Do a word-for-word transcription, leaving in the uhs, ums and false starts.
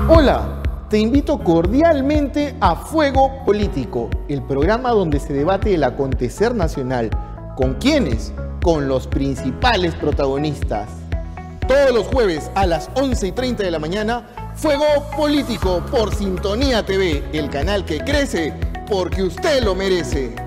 Hola, te invito cordialmente a Fuego Político, el programa donde se debate el acontecer nacional. ¿Con quiénes? Con los principales protagonistas. Todos los jueves a las once y treinta de la mañana, Fuego Político por Sintonía T V, el canal que crece porque usted lo merece.